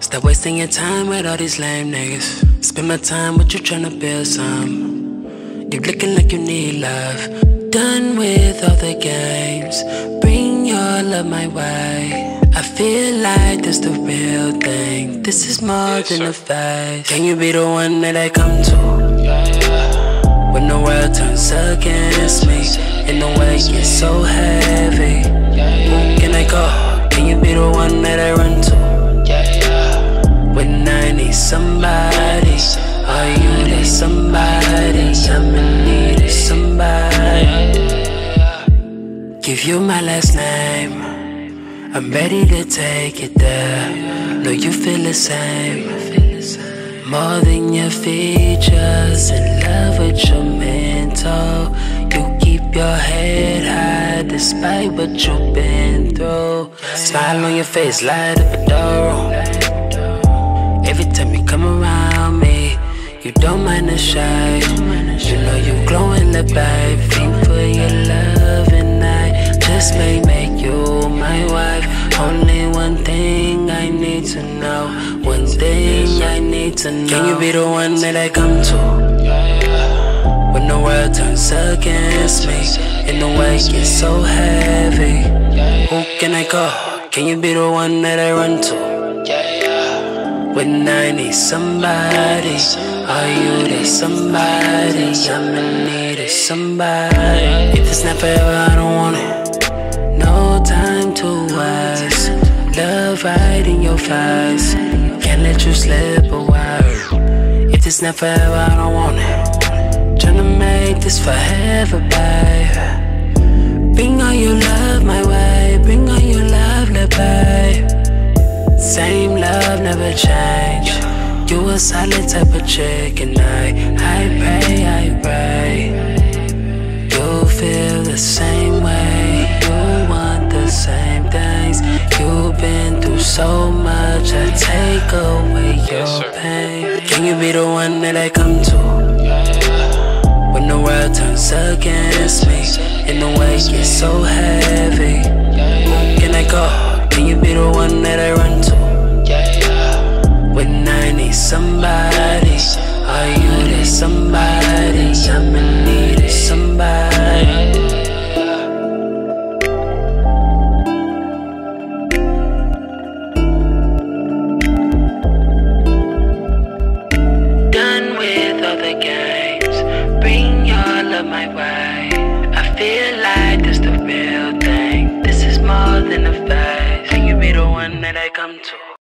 Stop wasting your time with all these lame niggas. Spend my time with you tryna build some. You looking like you need love. Done with all the games. Bring your love my way. I feel like this the real thing. This is more than a phase. Can you be the one that I come to? When the world turns against me and the weight gets so heavy, who can I call? Can you be the one that I run to? When I need somebody, are you that somebody? I'm in need of somebody. Give you my last name, I'm ready to take it there. Know you feel the same. More than your features, in love with your mental. You keep your head high despite what you've been through. Smile on your face, light up a door. Every time you come around me, you don't mind the shade. You know you glowing the babe. Think for your love and I just may make you my wife. Only one thing I need to know, one thing I need to know. Can you be the one that I come to? When the world turns against me and the weight gets so heavy, who can I call? Can you be the one that I run to? When I need somebody, are you that somebody? I'm in need of somebody. If it's not forever, I don't want it. No time to waste. Love right in your face. Can't let you slip away. If it's not forever, I don't want it. Tryna make this forever, babe. Bring all your love my way. Bring all your love, little babe. Same love, never change. You a solid type of chick, and I pray. You feel the same way. You want the same things. You've been through so much. I take away your pain. Can you be the one that I come to? When the world turns against me and the weight gets so heavy, who can I call? Can you be the one that I run to? When I need somebody, are you that somebody? I'm in need of somebody. Done with all the games, bring your love my way. I feel like this the real thing. This is more than a phase. Can you be the one that I come to?